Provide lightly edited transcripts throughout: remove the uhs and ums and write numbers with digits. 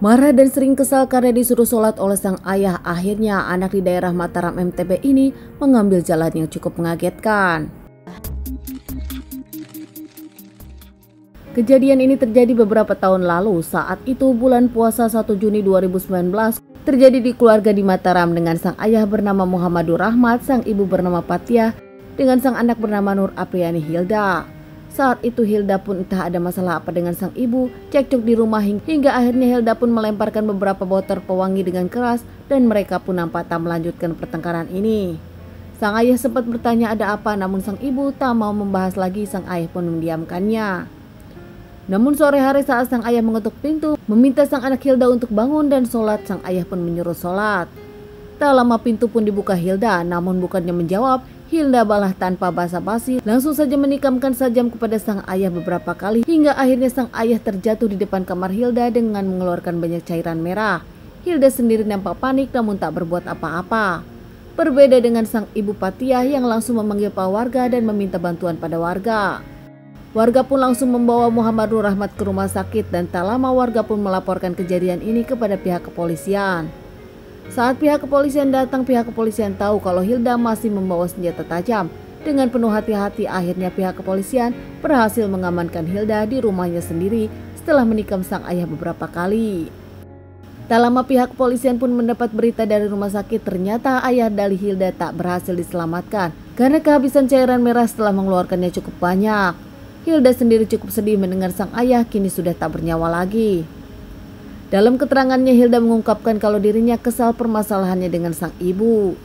Marah dan sering kesal karena disuruh sholat oleh sang ayah, akhirnya anak di daerah Mataram MTB ini mengambil jalan yang cukup mengagetkan. Kejadian ini terjadi beberapa tahun lalu. Saat itu bulan puasa 1 Juni 2019 terjadi di keluarga di Mataram dengan sang ayah bernama Muhammadur Rahmat, sang ibu bernama Patiah, dengan sang anak bernama Nur Apriani Hilda. Saat itu Hilda pun entah ada masalah apa dengan sang ibu, cekcok di rumah hingga akhirnya Hilda pun melemparkan beberapa botol pewangi dengan keras dan mereka pun nampak tak melanjutkan pertengkaran ini. Sang ayah sempat bertanya ada apa, namun sang ibu tak mau membahas lagi. Sang ayah pun mendiamkannya. Namun sore hari saat sang ayah mengetuk pintu meminta sang anak Hilda untuk bangun dan sholat, sang ayah pun menyuruh sholat. Tak lama pintu pun dibuka Hilda, namun bukannya menjawab, Hilda balah tanpa basa-basi langsung saja menikamkan sajam kepada sang ayah beberapa kali hingga akhirnya sang ayah terjatuh di depan kamar Hilda dengan mengeluarkan banyak cairan merah. Hilda sendiri nampak panik namun tak berbuat apa-apa. Berbeda dengan sang ibu Patiah yang langsung memanggil para warga dan meminta bantuan pada warga. Warga pun langsung membawa Muhammadur Rahmat ke rumah sakit dan tak lama warga pun melaporkan kejadian ini kepada pihak kepolisian. Saat pihak kepolisian datang, pihak kepolisian tahu kalau Hilda masih membawa senjata tajam. Dengan penuh hati-hati, akhirnya pihak kepolisian berhasil mengamankan Hilda di rumahnya sendiri setelah menikam sang ayah beberapa kali. Tak lama pihak kepolisian pun mendapat berita dari rumah sakit, ternyata ayah dari Hilda tak berhasil diselamatkan karena kehabisan cairan merah setelah mengeluarkannya cukup banyak. Hilda sendiri cukup sedih mendengar sang ayah kini sudah tak bernyawa lagi. Dalam keterangannya, Hilda mengungkapkan kalau dirinya kesal permasalahannya dengan sang ibu.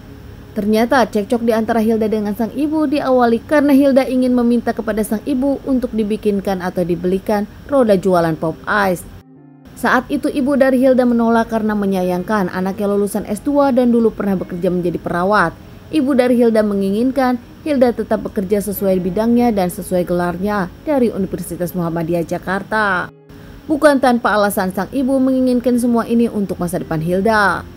Ternyata cekcok di antara Hilda dengan sang ibu diawali karena Hilda ingin meminta kepada sang ibu untuk dibikinkan atau dibelikan roda jualan pop ice. Saat itu ibu dari Hilda menolak karena menyayangkan anaknya lulusan S2 dan dulu pernah bekerja menjadi perawat. Ibu dari Hilda menginginkan Hilda tetap bekerja sesuai bidangnya dan sesuai gelarnya dari Universitas Muhammadiyah Jakarta. Bukan tanpa alasan sang ibu menginginkan semua ini untuk masa depan Hilda.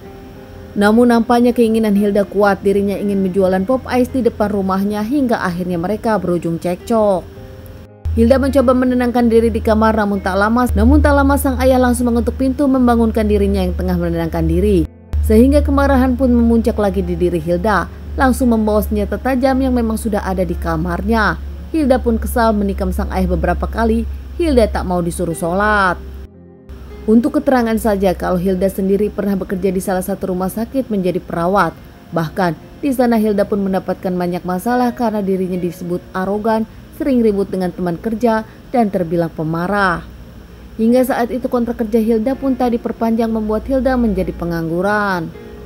Namun nampaknya keinginan Hilda kuat, dirinya ingin menjualan pop ice di depan rumahnya hingga akhirnya mereka berujung cekcok. Hilda mencoba menenangkan diri di kamar namun tak lama sang ayah langsung mengetuk pintu membangunkan dirinya yang tengah menenangkan diri. Sehingga kemarahan pun memuncak lagi di diri Hilda, langsung membawa senjata tajam yang memang sudah ada di kamarnya. Hilda pun kesal menikam sang ayah beberapa kali. Hilda tak mau disuruh sholat. Untuk keterangan saja, kalau Hilda sendiri pernah bekerja di salah satu rumah sakit menjadi perawat. Bahkan di sana Hilda pun mendapatkan banyak masalah karena dirinya disebut arogan, sering ribut dengan teman kerja dan terbilang pemarah. Hingga saat itu kontrak kerja Hilda pun tak diperpanjang membuat Hilda menjadi pengangguran.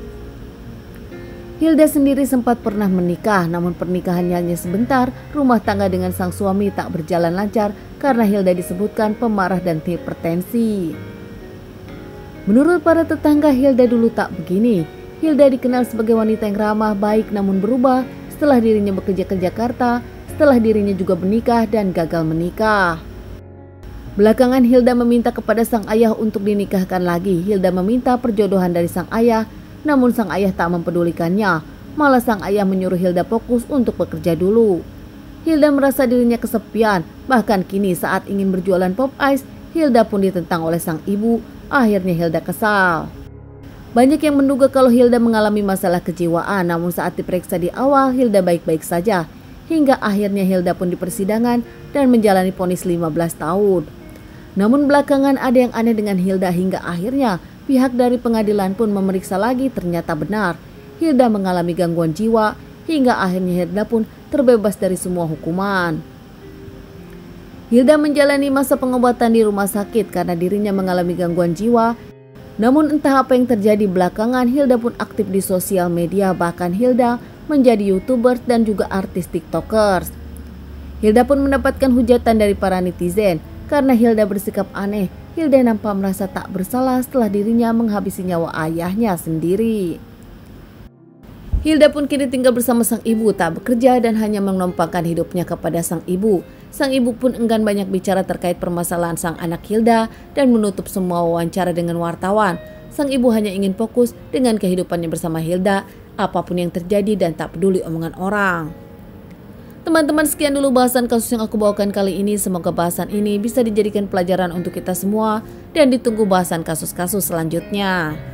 Hilda sendiri sempat pernah menikah, namun pernikahannya hanya sebentar. Rumah tangga dengan sang suami tak berjalan lancar karena Hilda disebutkan pemarah dan hipertensi. Menurut para tetangga, Hilda dulu tak begini. Hilda dikenal sebagai wanita yang ramah, baik namun berubah setelah dirinya bekerja ke Jakarta, setelah dirinya juga menikah dan gagal menikah. Belakangan Hilda meminta kepada sang ayah untuk dinikahkan lagi. Hilda meminta perjodohan dari sang ayah, namun sang ayah tak mempedulikannya. Malah sang ayah menyuruh Hilda fokus untuk bekerja dulu. Hilda merasa dirinya kesepian. Bahkan kini saat ingin berjualan pop ice, Hilda pun ditentang oleh sang ibu. Akhirnya Hilda kesal. Banyak yang menduga kalau Hilda mengalami masalah kejiwaan, namun saat diperiksa di awal Hilda baik-baik saja. Hingga akhirnya Hilda pun di persidangan dan menjalani vonis 15 tahun. Namun belakangan ada yang aneh dengan Hilda hingga akhirnya pihak dari pengadilan pun memeriksa lagi, ternyata benar Hilda mengalami gangguan jiwa hingga akhirnya Hilda pun terbebas dari semua hukuman. Hilda menjalani masa pengobatan di rumah sakit karena dirinya mengalami gangguan jiwa. Namun entah apa yang terjadi belakangan, Hilda pun aktif di sosial media, bahkan Hilda menjadi YouTuber dan juga artis TikTokers. Hilda pun mendapatkan hujatan dari para netizen karena Hilda bersikap aneh. Hilda nampak merasa tak bersalah setelah dirinya menghabisi nyawa ayahnya sendiri. Hilda pun kini tinggal bersama sang ibu, tak bekerja dan hanya menumpangkan hidupnya kepada sang ibu. Sang ibu pun enggan banyak bicara terkait permasalahan sang anak Hilda dan menutup semua wawancara dengan wartawan. Sang ibu hanya ingin fokus dengan kehidupannya bersama Hilda, apapun yang terjadi dan tak peduli omongan orang. Teman-teman, sekian dulu bahasan kasus yang aku bawakan kali ini. Semoga bahasan ini bisa dijadikan pelajaran untuk kita semua dan ditunggu bahasan kasus-kasus selanjutnya.